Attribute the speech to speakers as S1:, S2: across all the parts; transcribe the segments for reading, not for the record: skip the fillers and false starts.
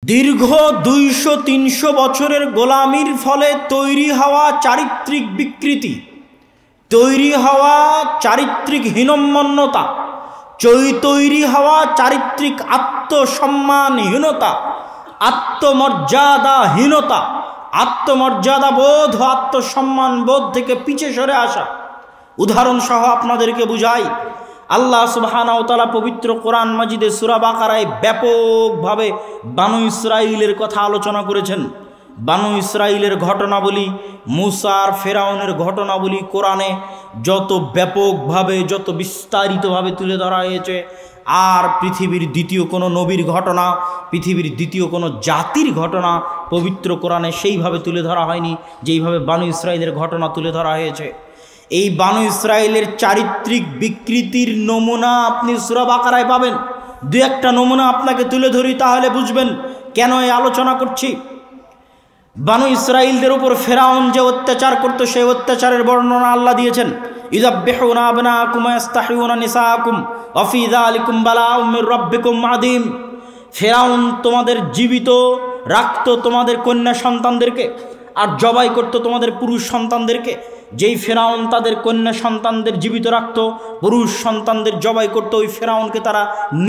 S1: দীর্ঘ 200-300 বছরের গোলামির ফলে তৈরি হওয়া চারিত্রিক বিকৃতি, তৈরি হওয়া চারিত্রিক হীনম্মন্যতা, তৈরি হওয়া চারিত্রিক আত্মসম্মানহীনতা, আত্মমর্যাদাহীনতা, আত্মমর্যাদা বোধ ও আত্মসম্মান বোধ থেকে পিছে সরে আসা। উদাহরণ সহ আপনাদেরকে বুঝাই। আল্লাহ সুবহানাহু ওয়া তাআলা পবিত্র কোরআন মাজিদে সূরা বাকারায় ব্যাপকভাবে বানু ইসরাঈলের কথা আলোচনা করেছেন। বানু ইসরাঈলের ঘটনাবলী, মূসা আর ফেরাউনের ঘটনাবলী কোরআনে যত ব্যাপকভাবে, যত বিস্তারিতভাবে তুলে ধরা হয়েছে, আর পৃথিবীর দ্বিতীয় কোনো নবীর ঘটনা, পৃথিবীর দ্বিতীয় কোনো জাতির ঘটনা পবিত্র কোরআনে সেইভাবে তুলে ধরা হয়নি যেইভাবে বানু ইসরাঈলের ঘটনা তুলে ধরা হয়েছে। এই বানু ইসরাঈলের চারিত্রিক বিকৃতির নমুনা আপনি সূরা বাকারায় পাবেন। দু একটা নমুনা আপনাকে তুলে ধরি, তাহলে বুঝবেন কেন এই আলোচনা করছি। বানু ইসরাঈলদের উপর ফেরাউন যে অত্যাচার করত, সেই অত্যাচারের বর্ণনা আল্লাহ দিয়েছেন। ইযাববিহুনা আবনাকুম ওয়া ইস্তাহইউনা নিসাআকুম ওয়া ফী যালিকুম বালাউম মির রাব্বিকুম আযীম। ফেরাউন তোমাদের জীবিত রাখতো তোমাদের কন্যা সন্তানদেরকে, আর জবাই করত তোমাদের পুরুষ সন্তানদেরকে। যেই ফেরাউন তাদের কন্যা সন্তানদের জীবিত রাখত, পুরুষ সন্তানদের জবাই করত, ওই ফেরাউনকে তারা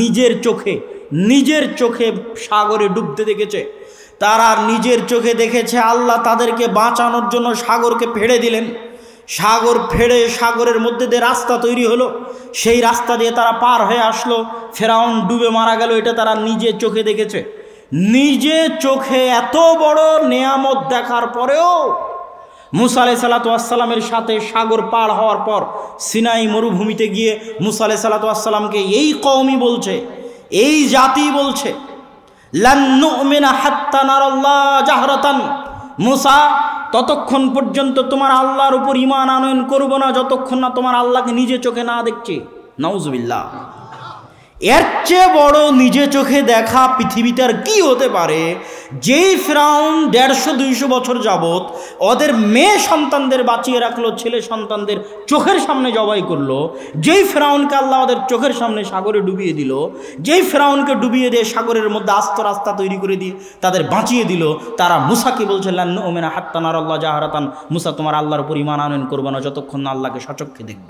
S1: নিজের চোখে সাগরে ডুবতে দেখেছে। তারা নিজের চোখে দেখেছে আল্লাহ তাদেরকে বাঁচানোর জন্য সাগরকে ফেড়ে দিলেন। সাগর ফেড়ে সাগরের মধ্যে দিয়ে রাস্তা তৈরি হলো, সেই রাস্তা দিয়ে তারা পার হয়ে আসলো। ফেরাউন ডুবে মারা গেল, এটা তারা নিজের চোখে দেখেছে। নিজে চোখে এত বড় নেয়ামত দেখার পরেও মূসা আলাইহিস সালামের সাথে সাগর পার হওয়ার পর সিনাই মরুভূমিতে গিয়ে মূসা আলাইহিস সালামকে এই কওমই বলছে, এই জাতি বলছে, লান নুমিনা হাত্তা নারাল্লাহ জাহরাতান। মূসা, ততক্ষণ পর্যন্ত তোমার আল্লাহর উপর ঈমান আনয়ন করব না যতক্ষণ না তোমার আল্লাহকে নিজে চোখে না দেখছি। নাউজুবিল্লাহ। এর চেয়ে বড় নিজে চোখে দেখা পৃথিবীতে আর কি হতে পারে? যেই ফেরাউন 150-200 বছর যাবত ওদের মেয়ে সন্তানদের বাঁচিয়ে রাখলো, ছেলে সন্তানদের চোখের সামনে জবাই করলো, যেই ফেরাউনকে আল্লাহ ওদের চোখের সামনে সাগরে ডুবিয়ে দিল, যেই ফেরাউনকে ডুবিয়ে দিয়ে সাগরের মধ্যে আস্ত রাস্তা তৈরি করে দিয়ে তাদের বাঁচিয়ে দিল, তারা মূসাকে বলছে লান নুমিনা হাত্তা নারাল্লাহ জাহরাতান। মূসা, তোমার আল্লাহর উপর ঈমান আনয়ন করবে না যতক্ষণ না আল্লাহকে সচক্ষে দেখব।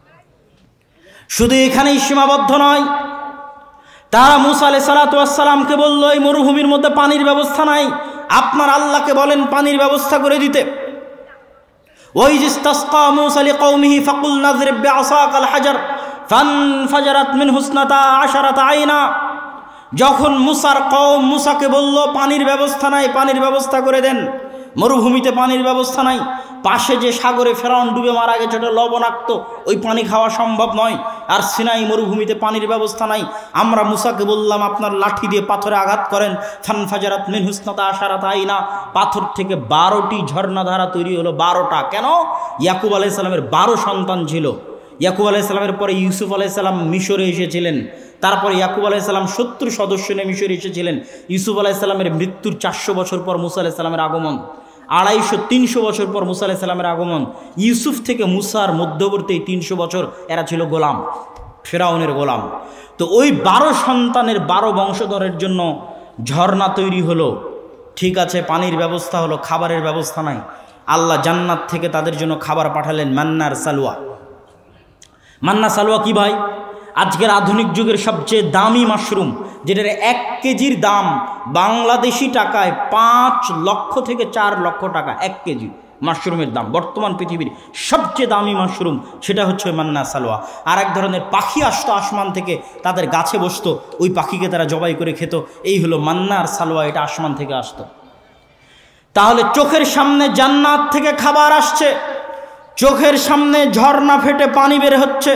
S1: শুধু এখানেই সীমাবদ্ধ নয়, তারা মূসা আলাইহিস সালামকে বলল, এই মরুভূমির মধ্যে পানির ব্যবস্থা নাই, আপনার আল্লাহকে বলেন পানির ব্যবস্থা করে দিতে। ওই ইসতাসকা মূসা লিকওমিহি ফাকুল নাযরিব বিআসাকাল হাজার ফানফাজারাত মিনহু ইসনাতা আশারাতা আইনা। যখন মূসার কওম মূসাকে বলল পানির ব্যবস্থা নাই, পানির ব্যবস্থা করে দেন, মরুভূমিতে পানির ব্যবস্থা নাই, পাশে যে সাগরে ফেরাউন ডুবে মারা গেছে ওটা লবণাক্ত, ওই পানি খাওয়া সম্ভব নয়, আর সিনাই মরুভূমিতে পানির ব্যবস্থা নাই। আমরা মূসাকে বললাম আপনার লাঠি দিয়ে পাথরে আঘাত করেন, ফানফাজারাত মিনহু ইসনাতা আশারাতা আইনা। পাথর থেকে 12টি ঝর্ণাধারা তৈরি হলো। 12টা কেন? ইয়াকুব আলাইহিস সালামের 12 সন্তান ছিল। ইয়াকুব আলাইহিস সালামের পরে ইউসুফ আলাইহিস সালাম মিশরে এসেছিলেন, তারপরে ইয়াকুব আলাইহিস সালাম 70 সদস্য নিয়ে মিশরে এসেছিলেন। ইউসুফ আলাইহিস সালামের মৃত্যুর 400 বছর পর মূসা আলাইহিস সালামের আগমন, 250-300 বছর পর মূসা আলাইহিস সালামের আগমন। ইউসুফ থেকে মূসার মধ্যবর্তী 300 বছর এরা ছিল গোলাম, ফেরাউনের গোলাম। তো ওই 12 সন্তানের 12 বংশধরের জন্য ঝর্ণা তৈরি হলো, ঠিক আছে, পানির ব্যবস্থা হলো, খাবারের ব্যবস্থা নাই। আল্লাহ জান্নাত থেকে তাদের জন্য খাবার পাঠালেন, মান্নার সালওয়া। মান্না সালওয়া কি ভাই? আজকের আধুনিক যুগের সবচেয়ে দামি মাশরুম, যেটার 1 কেজির দাম বাংলাদেশি টাকায় 5 লক্ষ থেকে 4 লক্ষ টাকা। 1 কেজি মাশরুমের দাম বর্তমান পৃথিবীর সবচেয়ে দামি মাশরুম, সেটা হচ্ছে মান্না সালওয়া। আর এক ধরনের পাখি আসতো আসমান থেকে, তাদের গাছে বসতো, ওই পাখিকে তারা জবাই করে খেত। এই হলো মান্নার সালওয়া, এটা আসমান থেকে আসতো। তাহলে চোখের সামনে জান্নাত থেকে খাবার আসছে, চোখের সামনে ঝর্ণা ফেটে পানি বের হচ্ছে,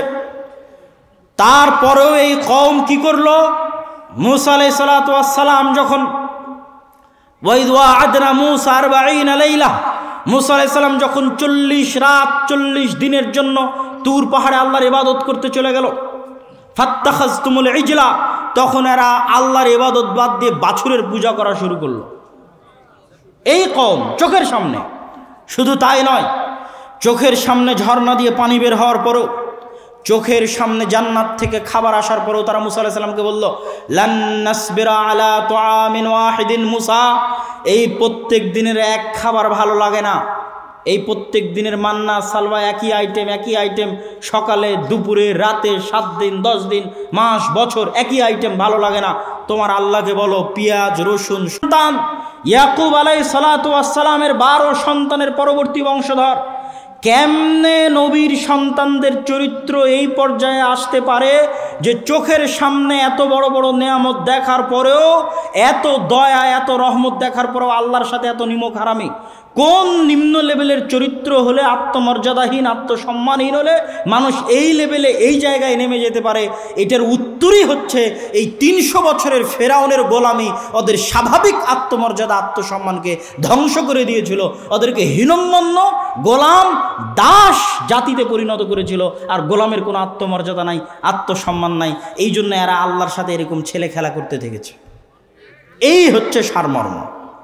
S1: তারপরেও এই কওম কি করলো? মূসা আলাইহিস সালাম যখন ওয়াইদ ওয়া'আদনা মূসা 40 লাইলা, মূসা আলাইহিস সালাম যখন 40 রাত 40 দিনের জন্য তুর পাহাড়ে আল্লাহর ইবাদত করতে চলে গেল, ফাত্তাখাযতুমুল ইজলা, তখন এরা আল্লাহর ইবাদত বাদ দিয়ে বাছুরের পূজা করা শুরু করলো। এই কওম চোখের সামনে। শুধু তাই নয়, চোখের সামনে ঝর্ণা দিয়ে পানি বের হওয়ার পরও চোখের সামনে জান্নাত থেকে খাবার আসার পরেও তারা মুসা আলাইহিস সালামকে বলল, লান নাসবিরা আলা তুআমিন ওয়াহিদিন মুসা, এই প্রত্যেক দিনের এক খাবার ভালো লাগে না, এই প্রত্যেক দিনের মান্না সালওয়া একই আইটেম, সকালে দুপুরে রাতে 7 দিন 10 দিন মাস বছর একই আইটেম ভালো লাগে না, তোমার আল্লাহকে বলো পেঁয়াজ রসুন। সন্তান ইয়াকুব আলাইহিস সালাতু ওয়াস সালামের 12 সন্তানের পরবর্তী বংশধর, কেমনে নবীর সন্তানদের চরিত্র এই পর্যায়ে আসতে পারে যে চোখের সামনে এত বড় বড় নেয়ামত দেখার পরেও, এত দয়া এত রহমত দেখার পরেও আল্লাহর সাথে এত নিমক হারামি? কোন নিম্ন লেভেলের চরিত্র হলে, আত্মমর্যাদাহীন আত্মসম্মানহীন হলে মানুষ এই লেভেলে এই জায়গায় নেমে যেতে পারে? এটার উত্তরই হচ্ছে এই 300 বছরের ফেরাউনের গোলামি ওদের স্বাভাবিক আত্মমর্যাদা আত্মসম্মানকে ধ্বংস করে দিয়েছিল, ওদেরকে হীনম্মন্য গোলাম দাস জাতিতে পরিণত করেছিল। আর গোলামের কোনো আত্মমর্যাদা নাই, আত্মসম্মান নাই, এই জন্য এরা আল্লাহর সাথে এরকম ছেলে খেলা করতে থেকেছে। এই হচ্ছে সারমর্ম।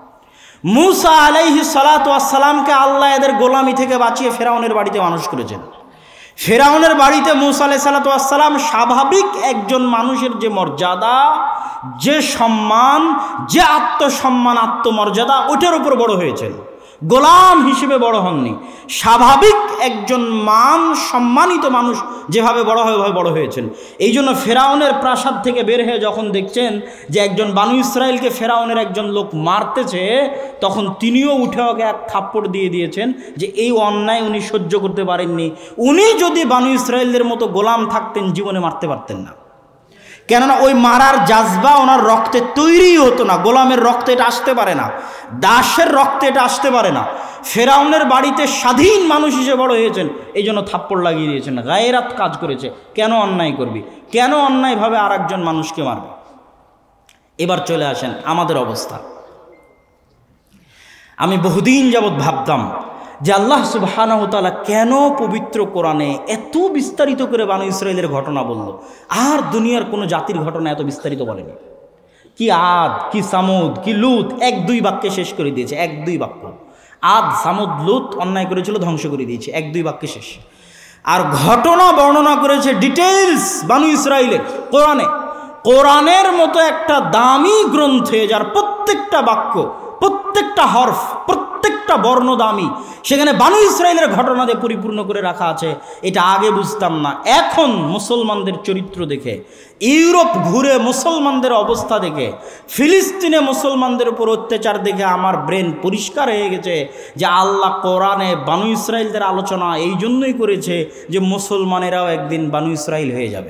S1: মুসা আলাইহিস সালাতু ওয়াস সালামকে আল্লাহ এদের গোলামি থেকে বাঁচিয়ে ফেরাউনের বাড়িতে মানুষ করেছেন। ফেরাউনের বাড়িতে মুসা আলাইহিস সালাতু ওয়াস সালাম স্বাভাবিক একজন মানুষের যে মর্যাদা, যে সম্মান, যে আত্মসম্মান আত্মমর্যাদা, ওটার উপর বড় হয়েছেন, গোলাম হিসেবে বড় হননি। স্বাভাবিক একজন সম্মানিত মানুষ যেভাবে বড় হয় ওইভাবে বড় হয়েছেন। এই জন্য ফেরাউনের প্রাসাদ থেকে বের হয়ে যখন দেখছেন যে একজন বানু ইসরাইলকে ফেরাউনের একজন লোক মারতেছে, তখন তিনিও উঠে ওকে এক থাপ্পড় দিয়ে দিয়েছেন যে এই অন্যায় উনি সহ্য করতে পারেননি। উনি যদি বানু ইসরাইলদের মতো গোলাম থাকতেন জীবনে মারতে পারতেন না, কেননা ওই মারার জাজবা ওনার রক্তে তৈরি হতো না। গোলামের রক্তে এটা আসতে পারে না, দাসের রক্তে এটা আসতে পারে না। ফেরাউনের বাড়িতে স্বাধীন মানুষ হিসেবে বড় হয়েছেন, এই জন্য থাপ্পড় লাগিয়ে দিয়েছেন। গায়রাত কাজ করেছে। কেন অন্যায় করবি? কেন অন্যায়ভাবে আর একজন মানুষকে মারবে? এবার চলে আসেন আমাদের অবস্থা। আমি বহুদিন যাবৎ ভাবতাম যে আল্লাহ সুবহানাহু ওয়া তাআলা কেন পবিত্র কোরআনে এত বিস্তারিত করে বানু ইসরাইলের ঘটনা বলল, আর দুনিয়ার কোনো জাতির ঘটনা এত বিস্তারিত বলেনি। কি আদ, কি সামুদ, কি লুত, 1-2 বাক্যে শেষ করে দিয়েছে। 1-2 বাক্য। আদ, সামুদ, লুত অন্যায় করেছিল, ধ্বংস করে দিয়েছে, 1-2 বাক্যে শেষ। আর ঘটনা বর্ণনা করেছে ডিটেইলস বানু ইসরাইলের কোরআনের মতো একটা দামি গ্রন্থে, যার প্রত্যেকটা বাক্য, প্রত্যেকটা হরফ, প্রত্যেকটা বর্ণ দামি, সেখানে বানু ইসরাইলের ঘটনা দিয়ে পরিপূর্ণ করে রাখা আছে। এটা আগে বুঝতাম না। এখন মুসলমানদের চরিত্র দেখে, ইউরোপ ঘুরে মুসলমানদের অবস্থা দেখে, ফিলিস্তিনে মুসলমানদের উপর অত্যাচার দেখে আমার ব্রেন পরিষ্কার হয়ে গেছে যে আল্লাহ কোরআনে বানু ইসরাইলদের আলোচনা এই জন্যই করেছে যে মুসলমানেরাও একদিন বানু ইসরাইল হয়ে যাবে।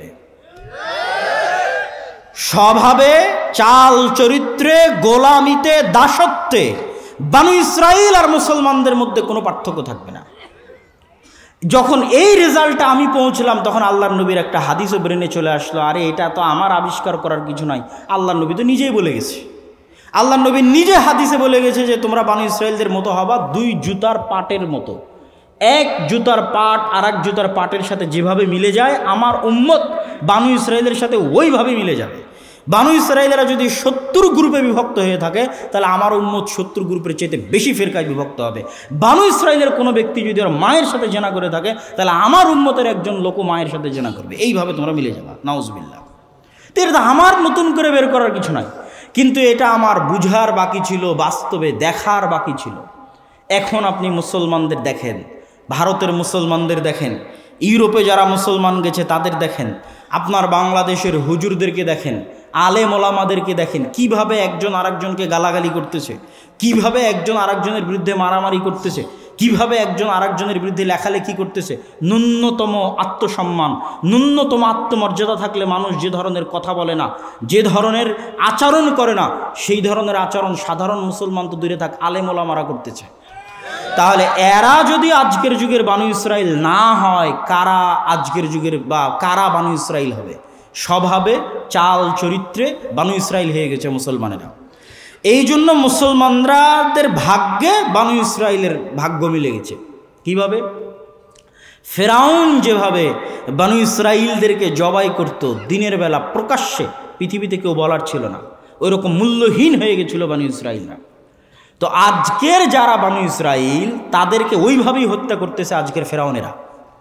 S1: স্বভাবে, চাল চরিত্রে, গোলামিতে, দাসত্বে বানু ইসরাইল আর মুসলমানদের মধ্যে কোনো পার্থক্য থাকবে না। যখন এই রেজাল্টটা আমি পৌঁছলাম, তখন আল্লাহর নবীর একটা হাদিসও ব্রেনে চলে আসলো, আরে এটা তো আমার আবিষ্কার করার কিছু নাই, আল্লাহর নবী তো নিজেই বলে গেছে। আল্লাহর নবী নিজে হাদিসে বলে গেছে যে তোমরা বানু ইসরাইলদের মতো হবা 2 জুতার পাটের মতো। এক জুতার পাট আর এক জুতার পাটের সাথে যেভাবে মিলে যায়, আমার উম্মত বানু ইসরাইলের সাথে ওইভাবে মিলে যাবে। বানু ইসরাইলেরা যদি 70 গ্রুপে বিভক্ত হয়ে থাকে, তাহলে আমার উম্মত 70 গ্রুপের চেয়ে বেশি ফেরকায় বিভক্ত হবে। বানু ইসরাইলের কোনো ব্যক্তি যদি ওর মায়ের সাথে জেনা করে থাকে, তাহলে আমার উম্মতের একজন লোক মায়ের সাথে জেনা করবে। এইভাবে তোমরা মিলে যাবা, নাউজুবিল্লাহ। তো এটা আমার নতুন করে বের করার কিছু নাই, কিন্তু এটা আমার বুঝার বাকি ছিল, বাস্তবে দেখার বাকি ছিল। এখন আপনি মুসলমানদের দেখেন, ভারতের মুসলমানদের দেখেন, ইউরোপে যারা মুসলমান গেছে তাদের দেখেন, আপনার বাংলাদেশের হুজুরদেরকে দেখেন, আলেম ওলামাদেরকে দেখেন, কিভাবে একজন আরেকজনকে গালাগালি করতেছে, কিভাবে একজন আরেকজনের বিরুদ্ধে মারামারি করতেছে, কিভাবে একজন আরেকজনের বিরুদ্ধে লেখালেখি করতেছে। ন্যূনতম আত্মসম্মান, ন্যূনতম আত্মমর্যাদা থাকলে মানুষ যে ধরনের কথা বলে না, যে ধরনের আচরণ করে না, সেই ধরনের আচরণ সাধারণ মুসলমান তো দূরে থাক, আলেম ওলামারা করতেছে। তাহলে এরা যদি আজকের যুগের বানু ইসরাইল না হয়, কারা আজকের যুগের বা কারা বানু ইসরাইল হবে? স্বভাবে, চাল চরিত্রে বানু ইসরাইল হয়ে গেছে মুসলমানেরা। এই জন্য মুসলমানদের ভাগ্যে বানু ইসরাইলের ভাগ্য মিলে গেছে। কিভাবে? ফেরাউন যেভাবে বানু ইসরাইলদেরকে জবাই করত দিনের বেলা প্রকাশ্যে, পৃথিবীতে কেউ বলার ছিল না, ওই রকম মূল্যহীন হয়ে গেছিল বানু ইসরাইলরা। তো আজকের যারা বানু ইসরাইল, তাদেরকে ওইভাবেই হত্যা করতেছে আজকের ফেরাউনেরা।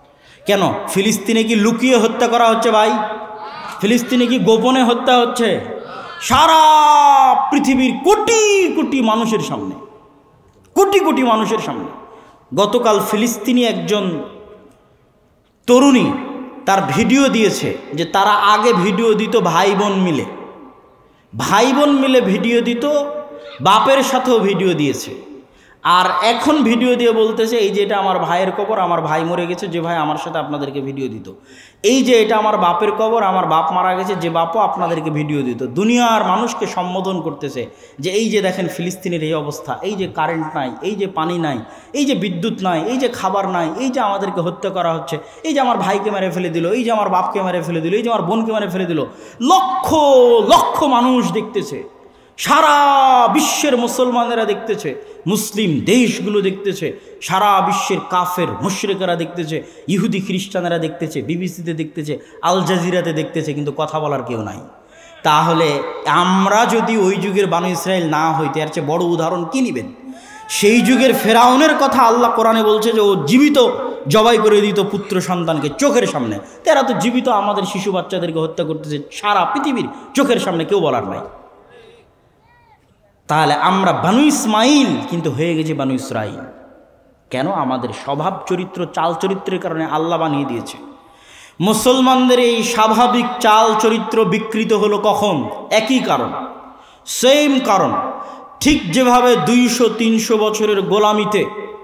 S1: কেন? ফিলিস্তিনে কি লুকিয়ে হত্যা করা হচ্ছে ভাই? ফিলিস্তিনে কি গোপনে হত্যা হচ্ছে? সারা পৃথিবীর কোটি কোটি মানুষের সামনে, কোটি কোটি মানুষের সামনে। গতকাল ফিলিস্তিনি একজন তরুণী তার ভিডিও দিয়েছে, যে তারা আগে ভিডিও দিত ভাই বোন মিলে ভিডিও দিত, বাপের সাথেও ভিডিও দিয়েছে, আর এখন ভিডিও দিয়ে বলতেছে এই যে এটা আমার ভাইয়ের কবর, আমার ভাই মরে গেছে, যে ভাই আমার সাথে আপনাদেরকে ভিডিও দিত। এই যে এটা আমার বাপের কবর, আমার বাপ মারা গেছে, যে বাপও আপনাদেরকে ভিডিও দিত। দুনিয়ার মানুষকে সম্বোধন করতেছে যে এই যে দেখেন ফিলিস্তিনের এই অবস্থা, এই যে কারেন্ট নাই, এই যে পানি নাই, এই যে বিদ্যুৎ নাই, এই যে খাবার নাই, এই যে আমাদেরকে হত্যা করা হচ্ছে, এই যে আমার ভাইকে মেরে ফেলে দিল, এই যে আমার বাপকে মেরে ফেলে দিল, এই যে আমার বোনকে মেরে ফেলে দিল। লক্ষ লক্ষ মানুষ দেখতেছে, সারা বিশ্বের মুসলমানেরা দেখতেছে, মুসলিম দেশগুলো দেখতেছে, সারা বিশ্বের কাফের মুশরিকেরা দেখতেছে, ইহুদি খ্রিস্টানেরা দেখতেছে, বিবিসিতে দেখতেছে, আল জাজিরাতে দেখতেছে, কিন্তু কথা বলার কেউ নাই। তাহলে আমরা যদি ওই যুগের বানু ইসরায়েল না হইতে, এর চেয়ে বড় উদাহরণ কি নেবেন? সেই যুগের ফেরাউনের কথা আল্লাহ কোরআনে বলছে যে ও জীবিত জবাই করে দিত পুত্র সন্তানকে চোখের সামনে। তারা তো জীবিত আমাদের শিশু বাচ্চাদেরকে হত্যা করতেছে সারা পৃথিবীর চোখের সামনে, কেউ বলার নাই। তাহলে আমরা বানু ইসমাইল কিন্তু হয়ে গেছি বানু ইসরাইল। কেন? আমাদের স্বভাব চরিত্র, চাল চরিত্রের কারণে আল্লাহ বানিয়ে দিয়েছে। মুসলমানদের এই স্বাভাবিক চাল চরিত্র বিকৃত হলো কখন? একই কারণ, সেম কারণ। ঠিক যেভাবে 200-300 বছরের গোলামিতে,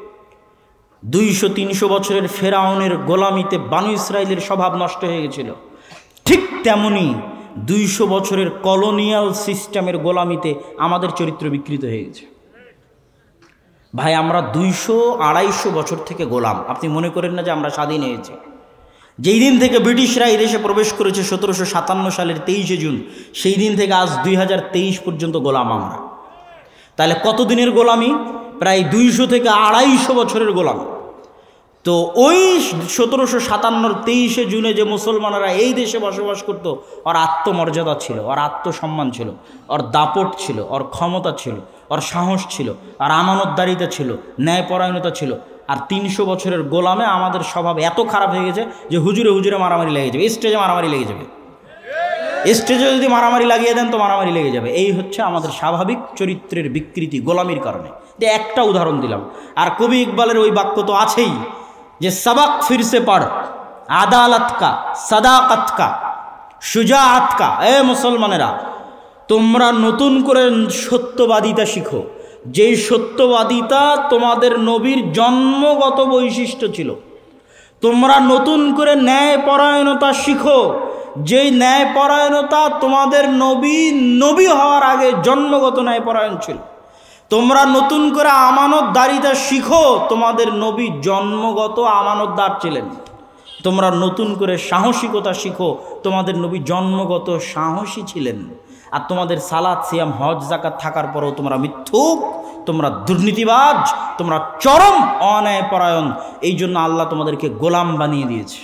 S1: 200-300 বছরের ফেরাউনের গোলামিতে বানু ইসরাইলের স্বভাব নষ্ট হয়ে গেছিল, ঠিক তেমনি 200 বছরের কলোনিয়াল সিস্টেমের গোলামিতে আমাদের চরিত্র বিকৃত হয়ে গেছে। ভাই আমরা 200-250 বছর থেকে গোলাম। আপনি মনে করেন না যে আমরা স্বাধীন হয়েছি? যেই দিন থেকে ব্রিটিশরা এই দেশে প্রবেশ করেছে 1757 সালের 23শে জুন, সেই দিন থেকে আজ 2023 পর্যন্ত গোলাম আমরা। তাহলে কতদিনের গোলামি? প্রায় 200 থেকে 250 বছরের গোলামি। তো ওই 1757 23শে জুনে যে মুসলমানেরা এই দেশে বসবাস করতো, ওর আত্মমর্যাদা ছিল, ওর আত্মসম্মান ছিল, ওর দাপট ছিল, ওর ক্ষমতা ছিল, ওর সাহস ছিল, আর আমানতদারিতা ছিল, ন্যায়পরায়ণতা ছিল। আর 300 বছরের গোলামে আমাদের স্বভাব এত খারাপ হয়ে গেছে যে হুজুরে হুজুরে মারামারি লেগে যাবে, স্টেজে মারামারি লেগে যাবে, স্টেজে যদি মারামারি লাগিয়ে দেন তো মারামারি লেগে যাবে। এই হচ্ছে আমাদের স্বাভাবিক চরিত্রের বিকৃতি গোলামির কারণে। যে একটা উদাহরণ দিলাম। আর কবি ইকবালের ওই বাক্য তো আছেই যে সবক ফিরসে পড়, আদালত কা, সাদাকত কা, সুজাআত কা। এ মুসলমানেরা, তোমরা নতুন করে সত্যবাদিতা শিখো, যেই সত্যবাদিতা তোমাদের নবীর জন্মগত বৈশিষ্ট্য ছিল। তোমরা নতুন করে ন্যায়পরায়ণতা শিখো, যেই ন্যায়পরায়ণতা তোমাদের নবী হওয়ার আগে জন্মগত ন্যায়পরায়ণ ছিল। তোমরা নতুন করে আমানতদারিতা শিখো, তোমাদের নবী জন্মগত আমানতদার ছিলেন। তোমরা নতুন করে সাহসিকতা শিখো, তোমাদের নবী জন্মগত সাহসী ছিলেন। আর তোমাদের সালাত সিয়াম হজ যাকাত থাকার পরেও তোমরা মিথ্যুক, তোমরা দুর্নীতিবাজ, তোমরা চরম অন্যায়পরায়ণ। এই জন্য আল্লাহ তোমাদেরকে গোলাম বানিয়ে দিয়েছে।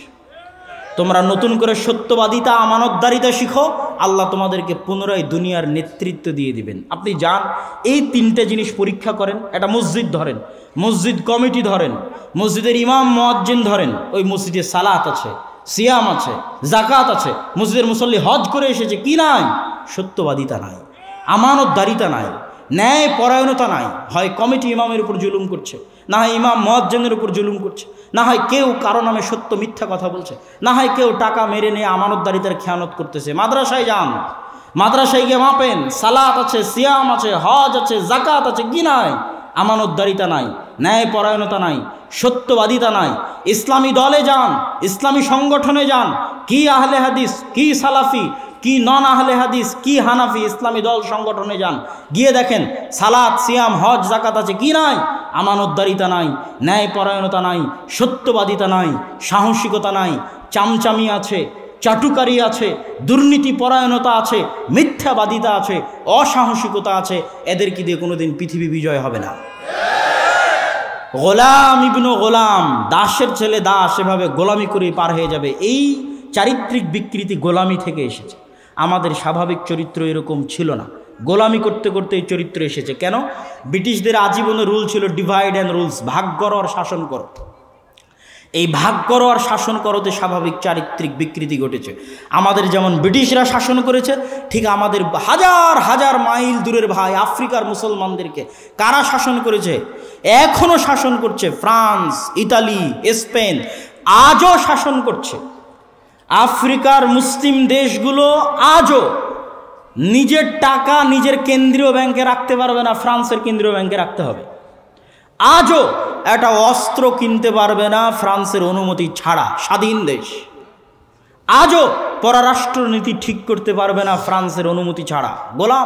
S1: তোমরা নতুন করে সত্যবাদিতা আমানতদারিতা শিখো, আল্লাহ তোমাদেরকে পুনরায় দুনিয়ার নেতৃত্ব দিয়ে দিবেন। আপনি যান, এই 3টে জিনিস পরীক্ষা করেন। একটা মসজিদ ধরেন, মসজিদ কমিটি ধরেন, মসজিদের ইমাম মুয়াজ্জিন ধরেন, ওই মসজিদে সালাত আছে, সিয়াম আছে, জাকাত আছে, মসজিদের মুসল্লি হজ করে এসেছে, কি নাই? সত্যবাদিতা নাই, আমানতদারিতা নাই, ন্যায় পরায়ণতা নাই। হয় কমিটি ইমামের উপর জুলুম করছে, না হয় ইমাম মুয়াজ্জিনের উপর জুলুম করছে, না হয় কেউ কারো নামে সত্য মিথ্যা কথা বলছে, না হয় কেউ টাকা মেরে নিয়ে আমানতদারিতার খেয়ানত করতেছে। মাদ্রাসায় যান, মাদ্রাসায় গিয়ে মাপেন, সালাত আছে, সিয়াম আছে, হজ আছে, জাকাত আছে, কি নাই? আমানতদারিতা নাই, ন্যায় পরায়ণতা নাই, সত্যবাদিতা নাই। ইসলামী দলে যান, ইসলামী সংগঠনে যান, কি আহলে হাদিস, কি সালাফি, কি নন আহলে হাদিস, কি হানাফি, ইসলামী দল সংগঠনে যান, গিয়ে দেখেন সালাত সিয়াম হজ জাকাত আছে, কি নাই? আমানতদারিতা নাই, ন্যায়পরায়ণতা নাই, সত্যবাদিতা নাই, সাহসিকতা নাই, চামচামি আছে, চাটুকারি আছে, দুর্নীতি পরায়ণতা আছে, মিথ্যাবাদিতা আছে, অসাহসিকতা আছে। এদেরকে দিয়ে কোনোদিন পৃথিবী বিজয় হবে না। গোলাম ইবনু গোলাম, দাসের ছেলে দাস, এভাবে গোলামি করে পার হয়ে যাবে। এই চারিত্রিক বিকৃতি গোলামি থেকে এসেছে। আমাদের স্বাভাবিক চরিত্র এরকম ছিল না, গোলামি করতে করতে এই চরিত্র এসেছে। কেন? ব্রিটিশদের আজীবনের রুল ছিল ডিভাইড অ্যান্ড রুলস, ভাগ করো আর শাসন করো। এই ভাগ করো আর শাসন করোতে স্বাভাবিক চারিত্রিক বিকৃতি ঘটেছে। আমাদের যেমন ব্রিটিশরা শাসন করেছে, ঠিক আমাদের হাজার হাজার মাইল দূরের ভাই আফ্রিকার মুসলমানদেরকে কারা শাসন করেছে? এখনো শাসন করছে। ফ্রান্স, ইতালি, স্পেন আজও শাসন করছে। আফ্রিকার মুসলিম দেশগুলো আজও নিজের টাকা নিজের কেন্দ্রীয় ব্যাংকে রাখতে পারবে না, ফ্রান্সের কেন্দ্রীয় ব্যাংকে রাখতে হবে। আজও একটা অস্ত্র কিনতে পারবে না ফ্রান্সের অনুমতি ছাড়া, স্বাধীন দেশ। আজও পররাষ্ট্রনীতি ঠিক করতে পারবে না ফ্রান্সের অনুমতি ছাড়া, গোলাম।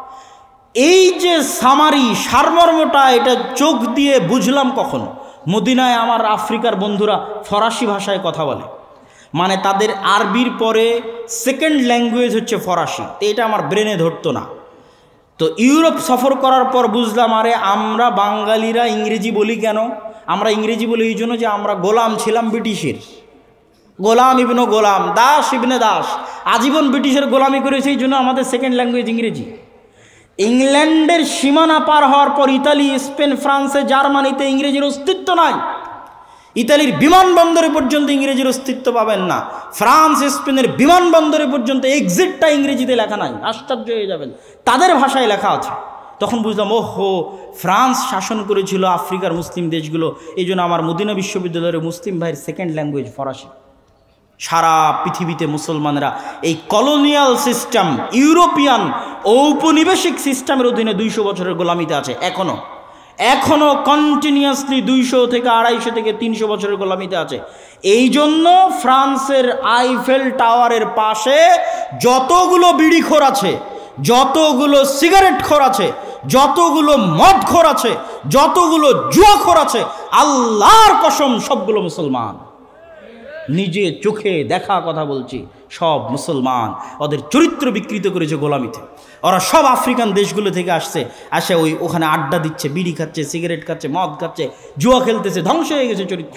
S1: এই যে সামারি সারমর্মটা, এটা চোখ দিয়ে বুঝলাম কখন। মদিনায় আমার আফ্রিকার বন্ধুরা ফরাসি ভাষায় কথা বলে, মানে তাদের আরবির পরে সেকেন্ড ল্যাঙ্গুয়েজ হচ্ছে ফরাসি। তো এটা আমার ব্রেনে ধরতো না। তো ইউরোপ সফর করার পর বুঝলাম, আরে আমরা বাঙালিরা ইংরেজি বলি কেন? আমরা ইংরেজি বলি এই জন্য যে আমরা গোলাম ছিলাম ব্রিটিশের। গোলাম ইবনে গোলাম, দাস ইবনে দাস, আজীবন ব্রিটিশের গোলামি করেছে, এই জন্য আমাদের সেকেন্ড ল্যাঙ্গুয়েজ ইংরেজি। ইংল্যান্ডের সীমানা পার হওয়ার পর ইতালি, স্পেন, ফ্রান্সে, জার্মানিতে ইংরেজির অস্তিত্ব নাই। ইতালির বিমানবন্দরে পর্যন্ত ইংরেজির অস্তিত্ব পাবেন না। ফ্রান্স, স্পেনের বিমানবন্দরে পর্যন্ত এক্সিটটা ইংরেজিতে লেখা নাই। আশ্চর্য হয়ে যাবেন, তাদের ভাষায় লেখা আছে। তখন বুঝলাম, ওহো, ফ্রান্স শাসন করেছিল আফ্রিকার মুসলিম দেশগুলো, এই জন্য আমার মদিনা বিশ্ববিদ্যালয়ের মুসলিম ভাইয়ের সেকেন্ড ল্যাঙ্গুয়েজ ফরাসি। সারা পৃথিবীতে মুসলমানরা এই কলোনিয়াল সিস্টেম, ইউরোপিয়ান ঔপনিবেশিক সিস্টেমের অধীনে 200 বছরের গোলামিতে আছে। এখনো কন্টিনিউয়াসলি 200 থেকে 250 থেকে 300 বছরের গোলামিতে আছে। এই জন্য ফ্রান্সের আইফেল টাওয়ারের পাশে যতগুলো বিড়িখোর আছে, যতগুলো সিগারেটখোর আছে, যতগুলো মদখোর আছে, যতগুলো জুয়াখোর আছে, আল্লাহর কসম সবগুলো মুসলমান। নিজে চোখে দেখা কথা বলছি, সব মুসলমান। ওদের চরিত্র বিকৃত করেছে গোলামিতে। ওরা সব আফ্রিকান দেশগুলো থেকে আসে ওখানে আড্ডা দিচ্ছে, বিড়ি খাচ্ছে, সিগারেট খাচ্ছে, মদ খাচ্ছে, জুয়া খেলতেছে, ধ্বংস হয়ে গেছে চরিত্র।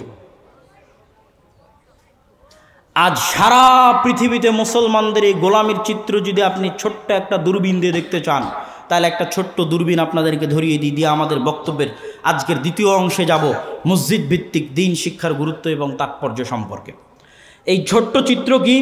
S1: আজ সারা পৃথিবীতে মুসলমানদের এই গোলামির চিত্র যদি আপনি ছোট্ট একটা দূরবীন দিয়ে দেখতে চান, তাহলে একটা ছোট্ট দূরবীন আপনাদেরকে ধরিয়ে দিয়ে আমাদের বক্তব্যের আজকের দ্বিতীয় অংশে যাব, মসজিদ ভিত্তিক দ্বীন শিক্ষার গুরুত্ব এবং তাৎপর্য সম্পর্কে। এই ছোট্ট চিত্র কি?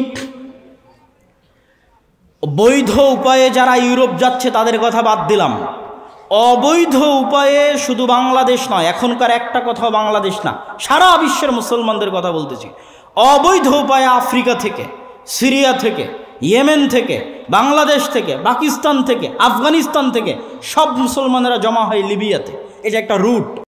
S1: বৈধ উপায়ে যারা ইউরোপ যাচ্ছে তাদের কথা বাদ দিলাম, অবৈধ উপায়ে শুধু বাংলাদেশ নয়, এখনকার একটা কথাও বাংলাদেশ না, সারা বিশ্বের মুসলমানদের কথা বলতেছি। অবৈধ উপায়ে আফ্রিকা থেকে, সিরিয়া থেকে, ইয়েমেন থেকে, বাংলাদেশ থেকে, পাকিস্তান থেকে, আফগানিস্তান থেকে সব মুসলমানেরা জমা হয় লিবিয়াতে। এটা একটা রুট।